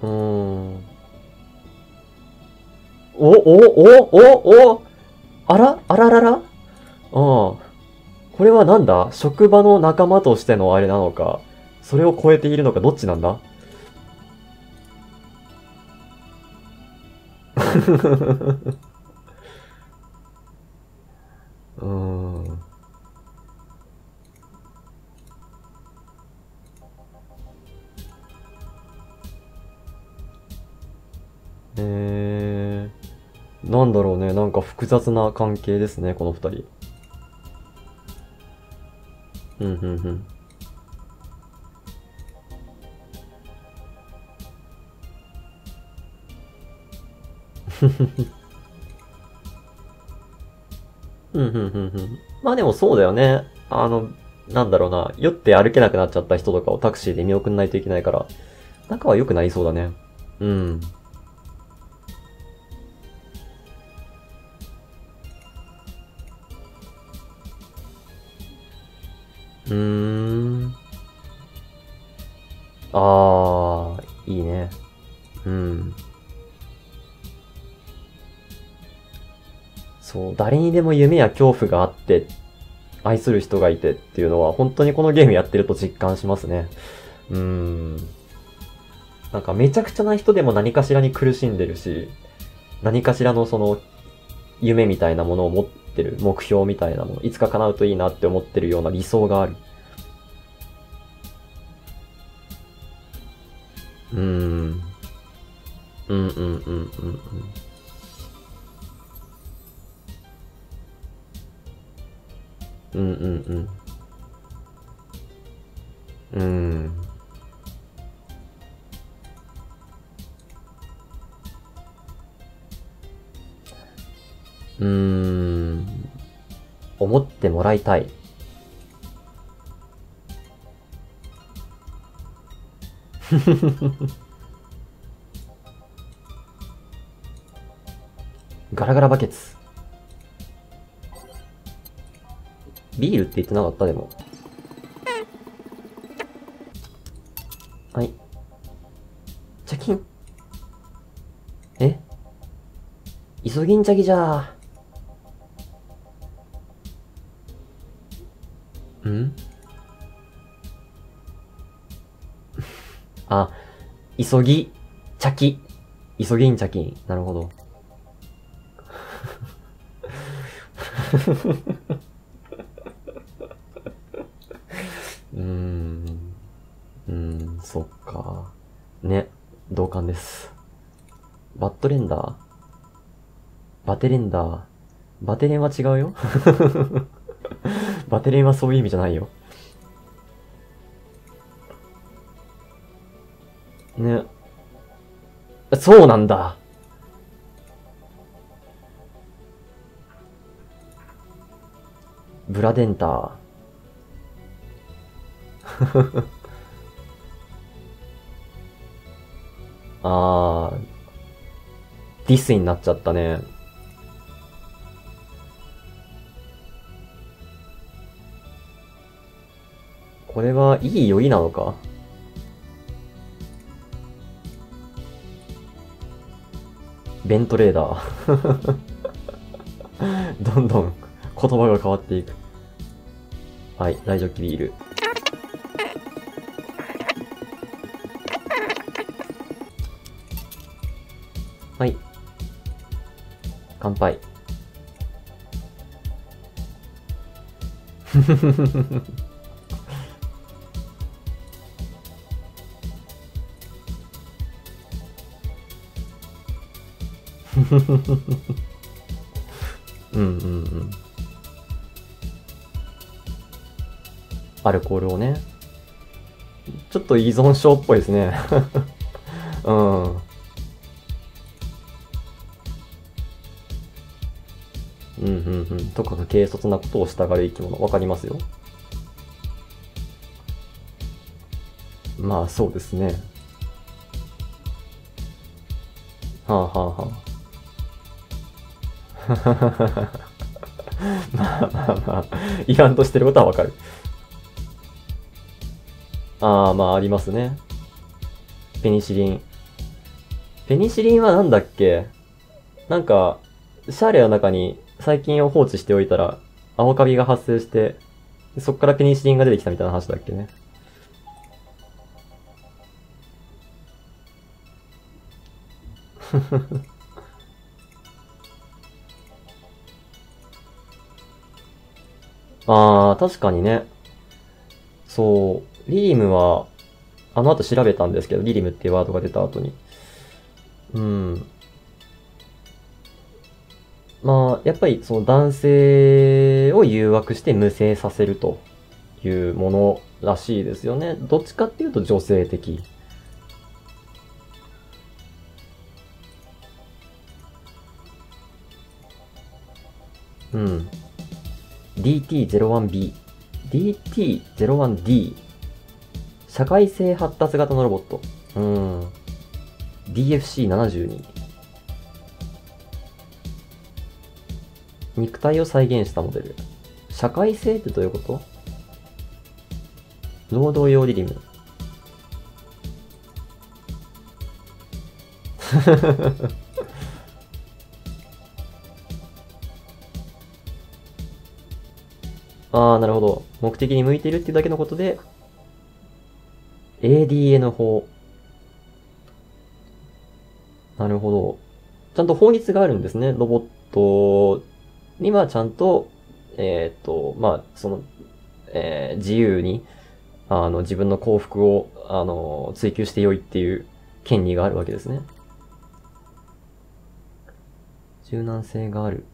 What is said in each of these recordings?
うーん。お、あらあららら、ああ。これはなんだ、職場の仲間としてのあれなのか、それを超えているのか、どっちなんだ。うーん。なんだろうね。なんか複雑な関係ですね、この二人。うん、うん、うん。うん、うん、うん、うん。まあでもそうだよね。なんだろうな。酔って歩けなくなっちゃった人とかをタクシーで見送んないといけないから、仲は良くなりそうだね。うん。うーん。ああ、いいね。うん。そう、誰にでも夢や恐怖があって、愛する人がいてっていうのは、本当にこのゲームやってると実感しますね。うーん。なんかめちゃくちゃな人でも何かしらに苦しんでるし、何かしらのその夢みたいなものを持ってる、目標みたいなもの、いつか叶うといいなって思ってるような理想がある。うーん。うんうんうんうんうん。うんうんうん。うーん。うーん。思ってもらいたい。ガラガラバケツ。ビールって言ってなかったでも。はい。チャキン。え、イソギンチャギじゃー。あ、急ぎ、チャキ。イソギンチャキン。なるほど。うーん。そっか。ね。同感です。バッドレンダー、バテレンダー。バテレンは違うよ。バテレンはそういう意味じゃないよ。ね。そうなんだ。ブラデンター。あー、ディスになっちゃったね。これはいい酔いなのか。ベントレーダー。どんどん言葉が変わっていく。はい、ライジョッキビール。はい、乾杯。うんうんうん。アルコールをね。ちょっと依存症っぽいですね。うん。うんうんうん。とかく軽率なことをしたがる生き物。わかりますよ。まあそうですね。はあはあはあ。まあまあまあ。いらんとしてることはわかる。ああ、まあありますね。ペニシリン。 ペニシリンはなんだっけ？なんか、シャーレの中に細菌を放置しておいたら、青カビが発生して、そっからペニシリンが出てきたみたいな話だっけね。あー、確かにね。そう、リリムは、あの後調べたんですけど、リリムっていうワードが出た後に。うん。まあ、やっぱりその男性を誘惑して無精させるというものらしいですよね。どっちかっていうと女性的。うん。DT01B。DT01D。社会性発達型のロボット。うん。DFC72。肉体を再現したモデル。社会性ってどういうこと？労働用リリム。ああ、なるほど。目的に向いているっていうだけのことで、ADN 法。なるほど。ちゃんと法律があるんですね。ロボットにはちゃんと、まあ、自由に、自分の幸福を、追求してよいっていう権利があるわけですね。柔軟性がある。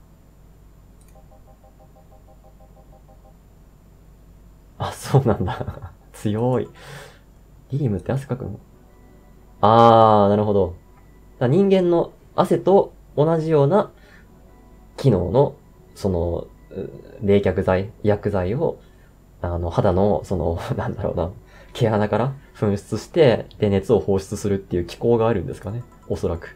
あ、そうなんだ。強い。リリムって汗かくの？なるほど。人間の汗と同じような機能の、その、冷却剤、薬剤を、肌の、なんだろうな、毛穴から噴出して、で、熱を放出するっていう機構があるんですかね。おそらく。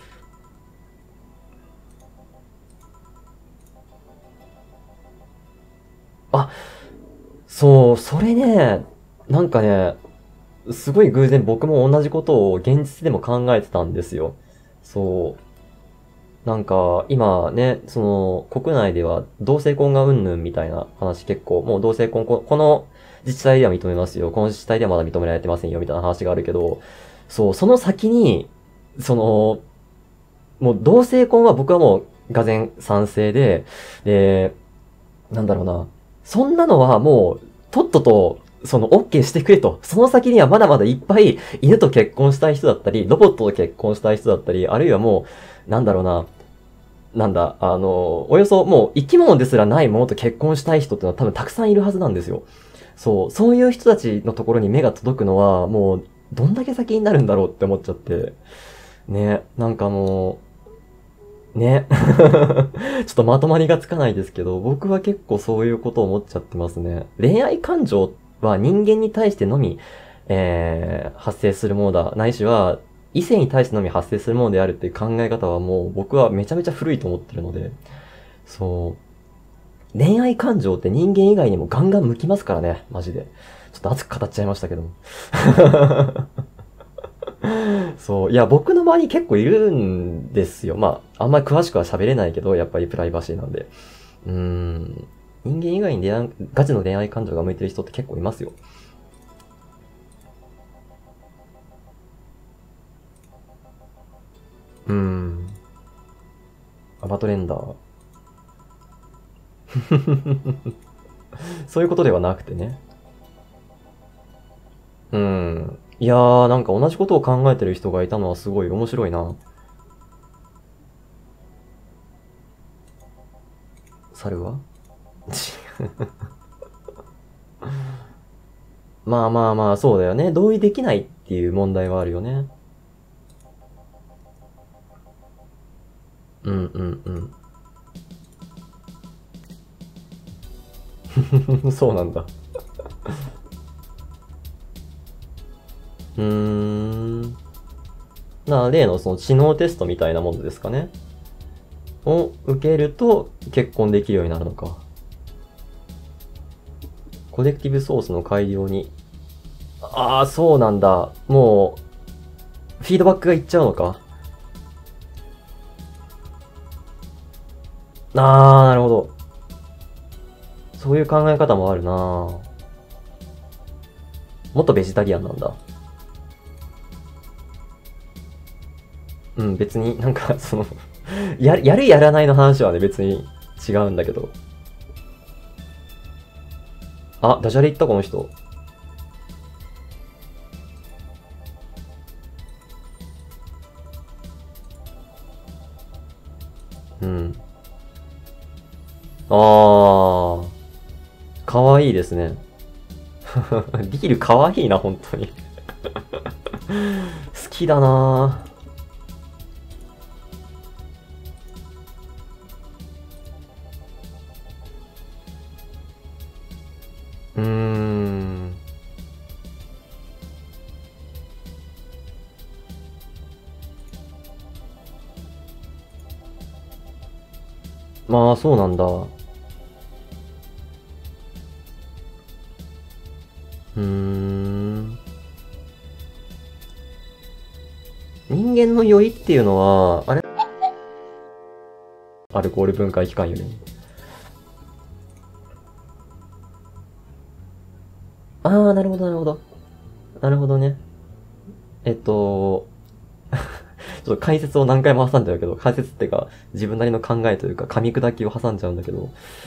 あ、そう、それね、なんかね、すごい偶然僕も同じことを現実でも考えてたんですよ。そう。なんか、今ね、国内では同性婚がうんぬんみたいな話結構、もう同性婚、この自治体では認めますよ。この自治体ではまだ認められてませんよ、みたいな話があるけど、そう、その先に、その、もう同性婚は僕はもう、がぜ賛成で、で、なんだろうな。そんなのはもう、とっとと、OK してくれと。その先にはまだまだいっぱい犬と結婚したい人だったり、ロボットと結婚したい人だったり、あるいはもう、なんだろうな。なんだ、およそもう生き物ですらないものと結婚したい人ってのは多分たくさんいるはずなんですよ。そう、そういう人たちのところに目が届くのは、もう、どんだけ先になるんだろうって思っちゃって。ね、なんかもう、ね。ちょっとまとまりがつかないですけど、僕は結構そういうことを思っちゃってますね。恋愛感情は人間に対してのみ、発生するものだ。ないしは、異性に対してのみ発生するものであるっていう考え方はもう僕はめちゃめちゃ古いと思ってるので、そう。恋愛感情って人間以外にもガンガン向きますからね、マジで。ちょっと熱く語っちゃいましたけども。そう。いや、僕の周りに結構いるんですよ。まあ、あんまり詳しくは喋れないけど、やっぱりプライバシーなんで。人間以外にガチの恋愛感情が向いてる人って結構いますよ。うーん。アバトレンダー。そういうことではなくてね。いやー、なんか同じことを考えてる人がいたのはすごい面白いな。猿はまあまあまあ、そうだよね。同意できないっていう問題はあるよね。うんうんうん。そうなんだ。うーん。例のその知能テストみたいなものですかね。を受けると結婚できるようになるのか。コレクティブソースの改良に。ああ、そうなんだ。もフィードバックがいっちゃうのか。あー、なるほど。そういう考え方もあるな。もっとベジタリアンなんだ。うん、別になんか、やるやらないの話はね、別に違うんだけど。あ、ダジャレ言ったこの人。うん。あー、かわいいですね。リールかわいいな、本当に。好きだなぁ。まあ、そうなんだ。人間の酔いっていうのは、あれアルコール分解期間よりも。あー、なるほど、なるほど。なるほどね。ちょっと解説を何回も挟んじゃうけど、解説っていうか、自分なりの考えというか、噛み砕きを挟んじゃうんだけど、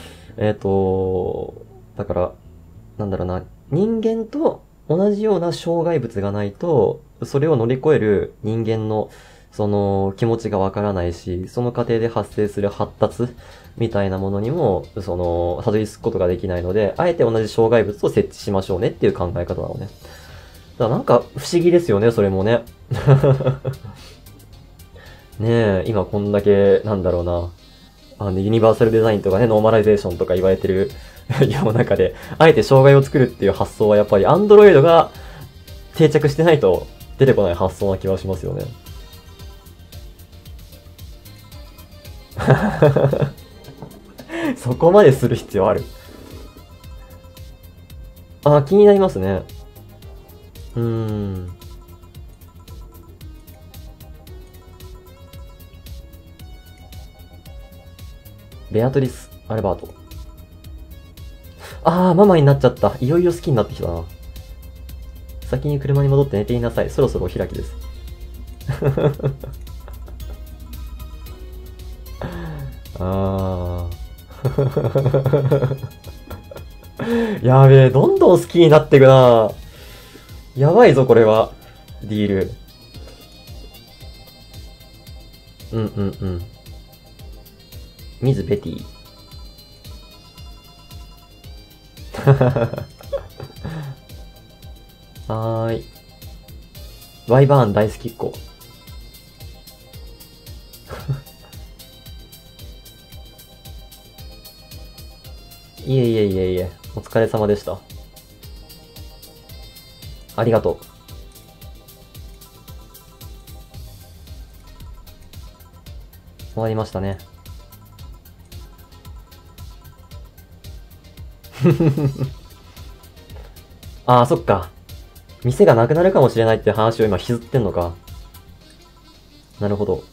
だから、なんだろうな、人間と同じような障害物がないと、それを乗り越える人間の、気持ちがわからないし、その過程で発生する発達みたいなものにも、たどり着くことができないので、あえて同じ障害物を設置しましょうねっていう考え方なのね。だからなんか不思議ですよね、それもね。ねえ、今こんだけ、なんだろうな。ユニバーサルデザインとかね、ノーマライゼーションとか言われてる世の中で、あえて障害を作るっていう発想はやっぱりアンドロイドが定着してないと出てこない発想な気はしますよね。そこまでする必要ある？あ、気になりますね。うーん。ベアトリス・アルバート。あー、ママになっちゃった。いよいよ好きになってきたな。先に車に戻って寝ていなさい。そろそろお開きです。あー。やべえ、どんどん好きになってくな。やばいぞ、これは。ディール。うんうんうん。ミズ・ベティ。はーい。ワイバーン大好きっ子。いえいえいえいえ、お疲れ様でした。ありがとう。終わりましたね。ああ、そっか。店がなくなるかもしれないって話を今引きずってんのか。なるほど。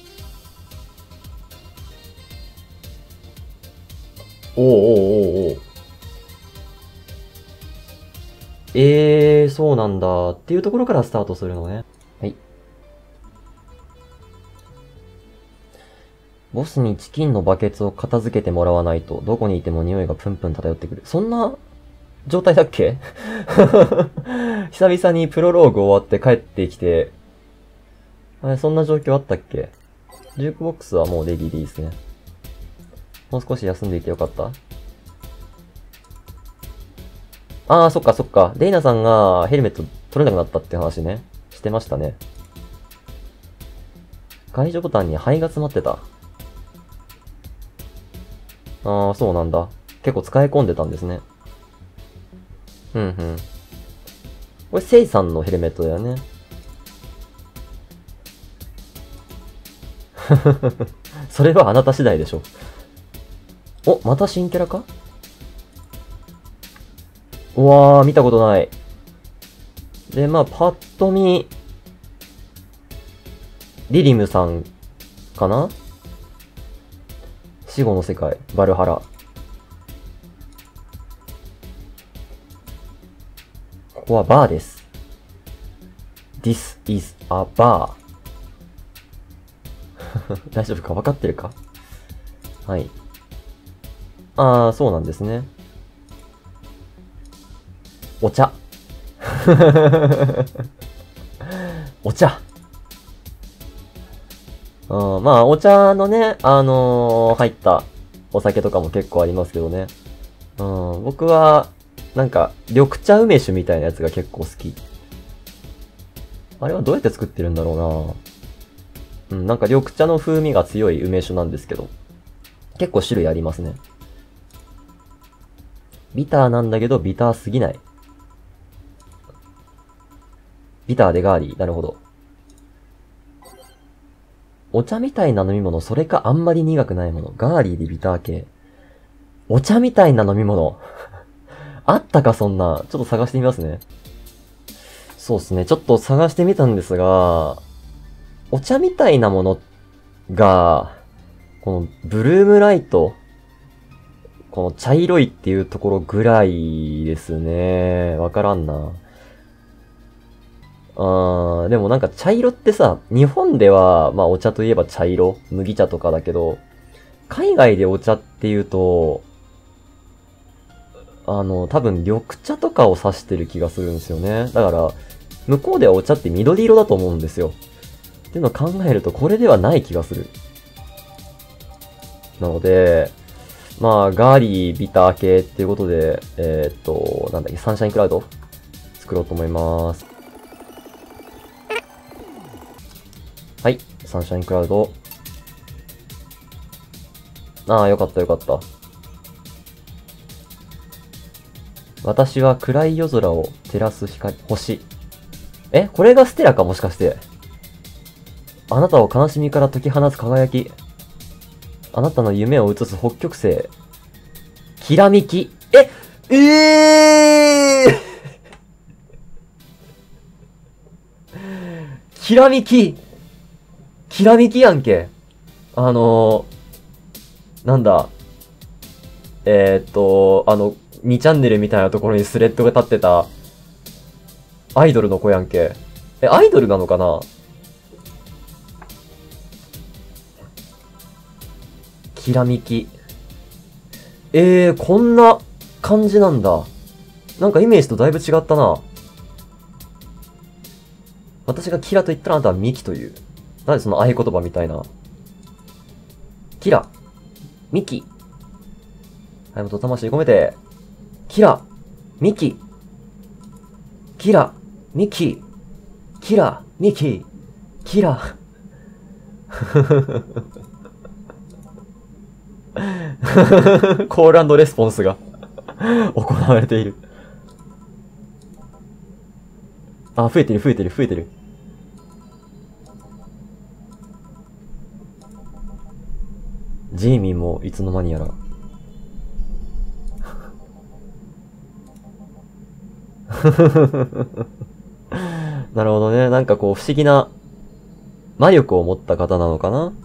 おうおうおうおう。そうなんだ。っていうところからスタートするのね。はい。ボスにチキンのバケツを片付けてもらわないと、どこにいても匂いがプンプン漂ってくる。そんな状態だっけ？久々にプロローグ終わって帰ってきて、そんな状況あったっけ？ジュークボックスはもうレディーでいいですね。もう少し休んでいてよかった？ああ、そっかそっか。レイナさんがヘルメット取れなくなったって話ね。してましたね。解除ボタンに灰が詰まってた。ああ、そうなんだ。結構使い込んでたんですね。うんうん。これ、セイさんのヘルメットだよね。それはあなた次第でしょ。お、また新キャラか？うわー、見たことない。で、まあ、パッと見、 リリムさんかな。死後の世界、バルハラ。ここはバーです。This is a bar. 大丈夫か分かってるか。はい。あー、そうなんですね。お茶。お茶。まあ、お茶のね、入ったお酒とかも結構ありますけどね。僕は、なんか、緑茶梅酒みたいなやつが結構好き。あれはどうやって作ってるんだろうな。なんか緑茶の風味が強い梅酒なんですけど、結構種類ありますね。ビターなんだけど、ビターすぎない。ビターでガーリー。なるほど。お茶みたいな飲み物、それかあんまり苦くないもの。ガーリーでビター系。お茶みたいな飲み物。あったかそんな。ちょっと探してみますね。そうですね。ちょっと探してみたんですが、お茶みたいなものが、このブルームライト、この茶色いっていうところぐらいですね。わからんな。でもなんか茶色ってさ、日本では、まあお茶といえば茶色、麦茶とかだけど、海外でお茶っていうと、多分緑茶とかを指してる気がするんですよね。だから、向こうではお茶って緑色だと思うんですよ。っていうのを考えると、これではない気がする。なので、まあ、ガーリー、ビター系っていうことで、なんだっけ、サンシャインクラウド作ろうと思います。はい、サンシャインクラウド。よかったよかった。私は暗い夜空を照らす光、星。これがステラかもしかして。あなたを悲しみから解き放つ輝き。あなたの夢を映す北極星。きらめき。きらめき。きらめきやんけ。なんだ。2チャンネルみたいなところにスレッドが立ってた、アイドルの子やんけ。アイドルなのかな。きらめき。こんな感じなんだ。なんかイメージとだいぶ違ったな。私がキラと言ったらあなたはミキという。なんでその合言葉みたいな。キラ。ミキ。はい、もっと魂込めて。キラ。ミキ。キラ。ミキ。キラ。ミキ。キラ。コール&レスポンスが行われている。増えてる増えてる増えてる。ジェイミーもいつの間にやら。なるほどね。なんかこう不思議な魔力を持った方なのかな。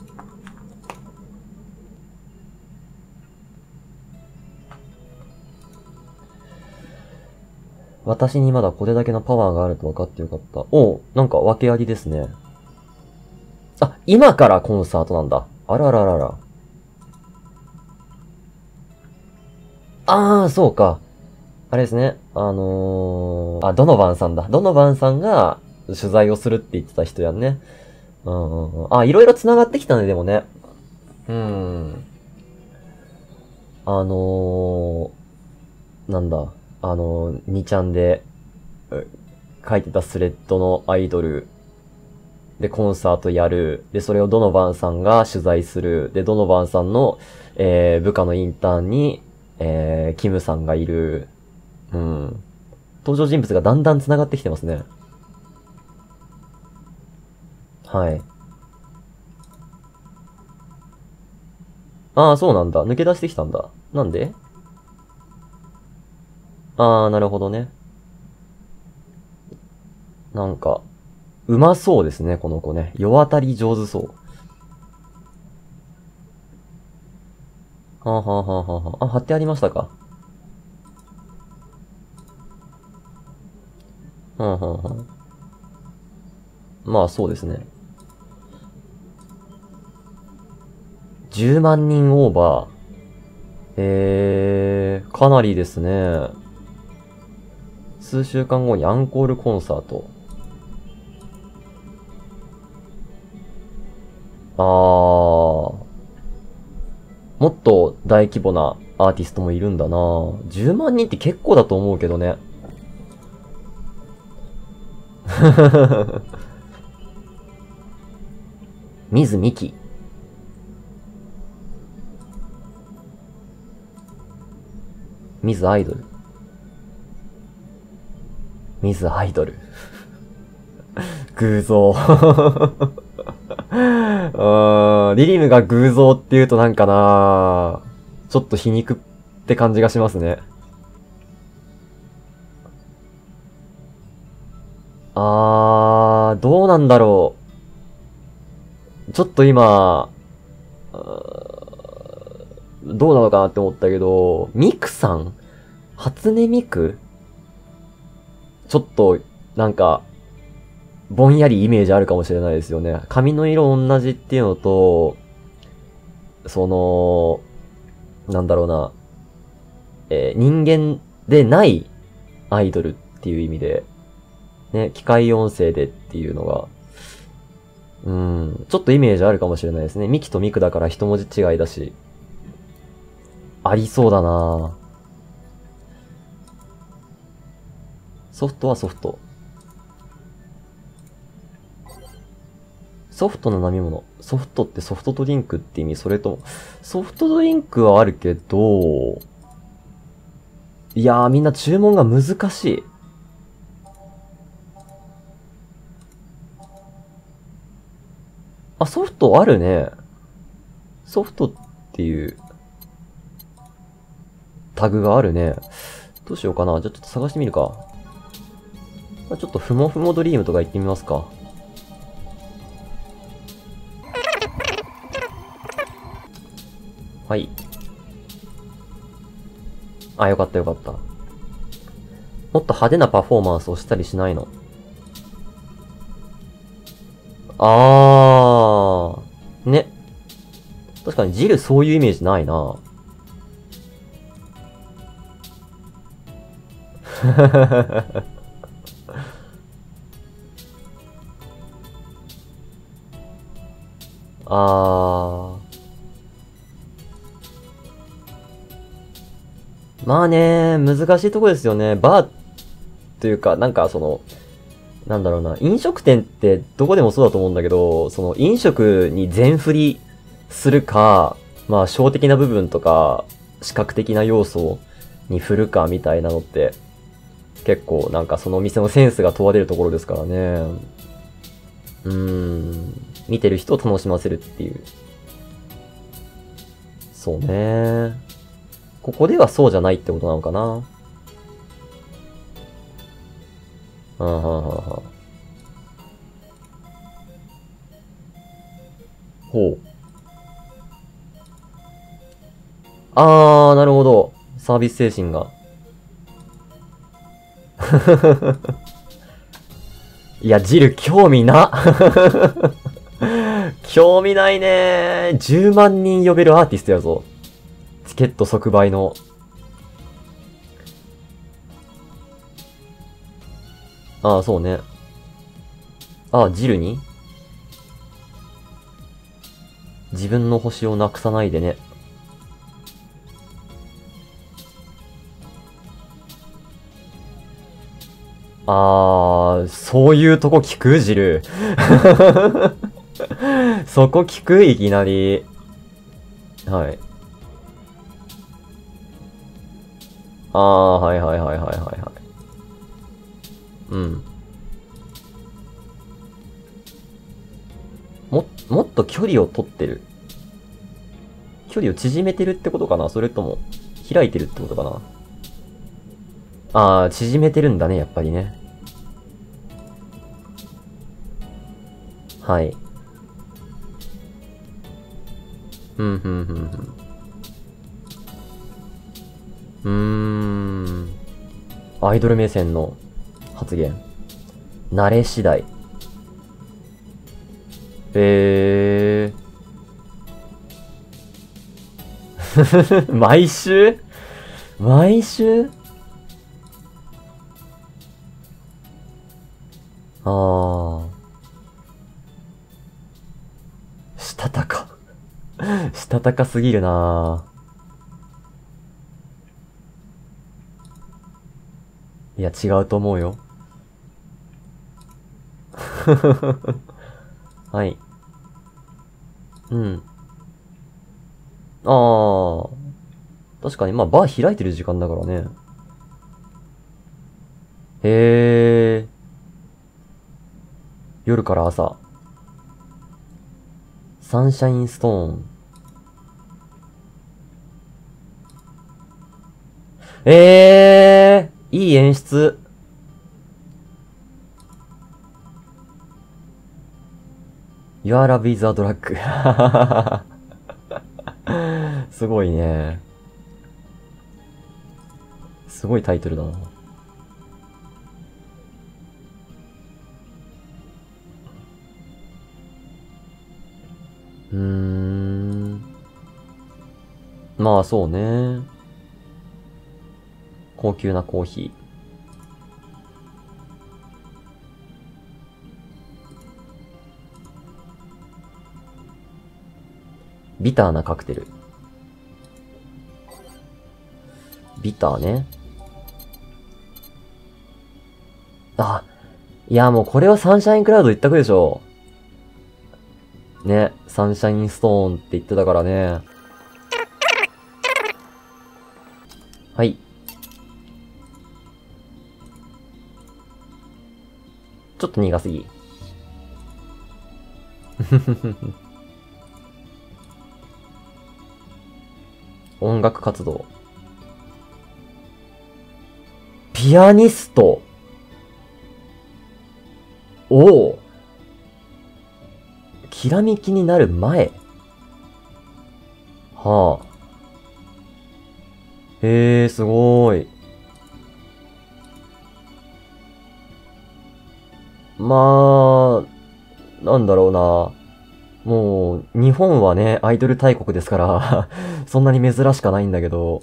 私にまだこれだけのパワーがあると分かってよかった。なんか訳ありですね。今からコンサートなんだ。あらららら。そうか。あれですね。ドノバンさんだ。ドノバンさんが取材をするって言ってた人やんね。いろいろ繋がってきたね、でもね。なんだ。2ちゃんで、書いてたスレッドのアイドルでコンサートやる。で、それをドノバンさんが取材する。で、ドノバンさんの、部下のインターンに、キムさんがいる。登場人物がだんだん繋がってきてますね。はい。そうなんだ。抜け出してきたんだ。なんで。なるほどね。なんか、 うまそうですね、この子ね。世渡り上手そう。はあ、はあはあはあはあ、あ、貼ってありましたか。はあはあはあ。まあそうですね。10万人オーバー。かなりですね。数週間後にアンコールコンサート。もっと大規模なアーティストもいるんだな。10万人って結構だと思うけどね。水美紀。水アイドル。水アイドル。偶像。リリムが偶像って言うとなんかなちょっと皮肉って感じがしますね。どうなんだろう。ちょっと今、どうなのかなって思ったけど、ミクさん初音ミクちょっと、なんか、ぼんやりイメージあるかもしれないですよね。髪の色同じっていうのと、その、なんだろうな、人間でないアイドルっていう意味で、ね、機械音声でっていうのが、ちょっとイメージあるかもしれないですね。ミキとミクだから一文字違いだし、ありそうだなソフトはソフト。ソフトな飲み物。ソフトってソフトドリンクって意味？それとも、ソフトドリンクはあるけど、いやーみんな注文が難しい。あ、ソフトあるね。ソフトっていうタグがあるね。どうしようかな。じゃあちょっと探してみるか。ちょっとふもふもドリームとか行ってみますか。はい。あ、よかったよかった。もっと派手なパフォーマンスをしたりしないの？ね。確かにジルそういうイメージないな。あー。まあね、難しいとこですよね。バーというか、なんかその、なんだろうな、飲食店ってどこでもそうだと思うんだけど、その飲食に全振りするか、まあ、小的な部分とか、視覚的な要素に振るかみたいなのって、結構なんかそのお店のセンスが問われるところですからね。見てる人を楽しませるっていう。そうね。ここではそうじゃないってことなのかな。ほう。なるほど。サービス精神が。いや、ジル興味な。興味ないね。10万人呼べるアーティストやぞ。チケット即売の。そうね。ジルに自分の星をなくさないでね。そういうとこ聞くジル。そこ聞くいきなり。はい。はいはいはいはいはいはい。うん。もっと距離を取ってる。距離を縮めてるってことかな？それとも、開いてるってことかな？縮めてるんだね、やっぱりね。 はい。うん、ふんふんふん。アイドル目線の発言。慣れ次第。毎週毎週あー。したたか。したたかすぎるなぁ。いや、違うと思うよ。はい。うん。あー。確かに、まあ、バー開いてる時間だからね。へー。夜から朝。サンシャインストーン。いい演出。Your Love is a Drug すごいね。すごいタイトルだな。うーん。まあそうね。高級なコーヒー。ビターなカクテル。ビターね。あ、いやもうこれはサンシャインクラウド一択でしょ。ね、サンシャインストーンって言ってたからね。はい。ちょっと苦すぎ。音楽活動。ピアニスト。おお。きらめきになる前。はあ。へえ、すごーい。まあ、なんだろうな。もう、日本はね、アイドル大国ですからそんなに珍しかないんだけど。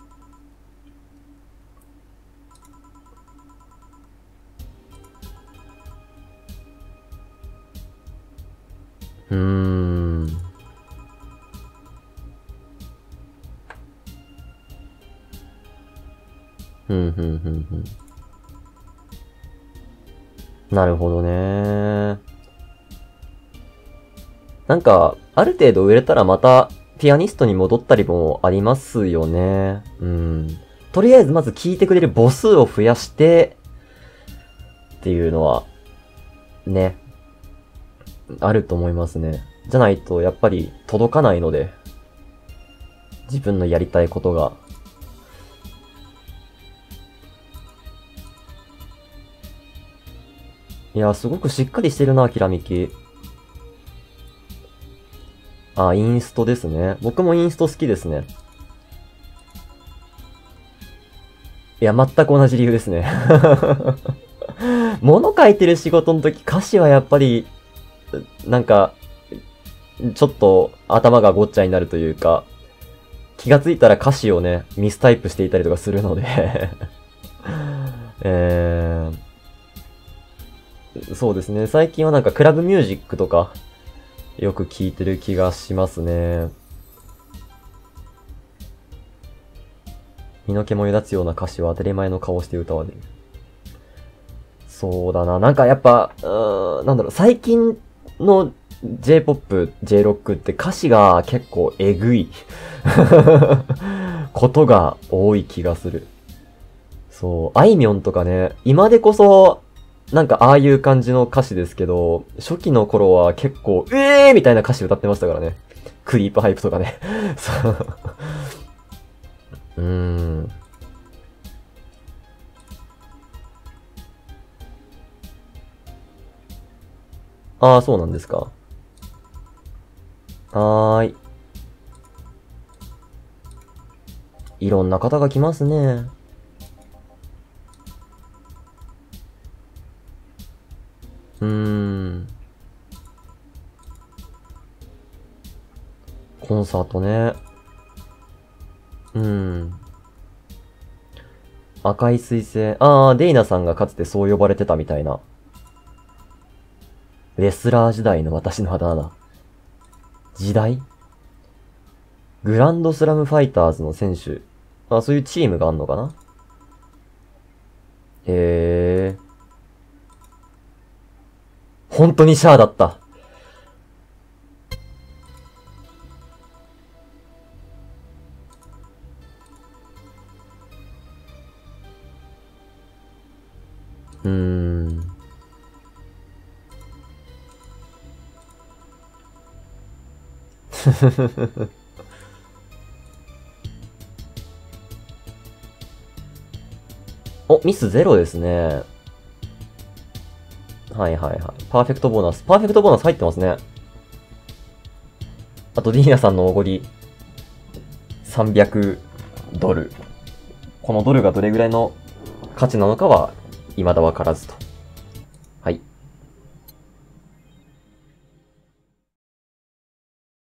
うーん。ふんふんふんふん。なるほどね。なんか、ある程度売れたらまた、ピアニストに戻ったりもありますよね。うん。とりあえずまず聴いてくれる母数を増やして、っていうのは、ね、あると思いますね。じゃないと、やっぱり届かないので、自分のやりたいことが。いや、すごくしっかりしてるな、きらめき。あ、インストですね。僕もインスト好きですね。いや、全く同じ理由ですね。物書いてる仕事の時、歌詞はやっぱり、なんか、ちょっと頭がごっちゃになるというか、気がついたら歌詞をね、ミスタイプしていたりとかするのでえそうですね。最近はなんかクラブミュージックとか、よく聞いてる気がしますね。身の毛もよだつような歌詞は当たり前の顔して歌われる。そうだな。なんかやっぱ、なんだろう、最近の J-POP、J-ROCK って歌詞が結構えぐいことが多い気がする。そう、あいみょんとかね、今でこそ、なんかああいう感じの歌詞ですけど、初期の頃は結構、みたいな歌詞歌ってましたからね。クリープハイプとかね。そう。うーん。 ああ、そうなんですか。はーい。いろんな方が来ますね。うーん。コンサートね。うん。赤い彗星。ああ、デイナさんがかつてそう呼ばれてたみたいな。レスラー時代の私のあだ名だ。時代グランドスラムファイターズの選手。あ、そういうチームがあんのかな。へえ。本当にシャアだった。うーん。お、ミスゼロですね。はいはいはい。パーフェクトボーナス。パーフェクトボーナス入ってますね。あと、ディーナさんのおごり。300ドル。このドルがどれぐらいの価値なのかは、未だわからずと。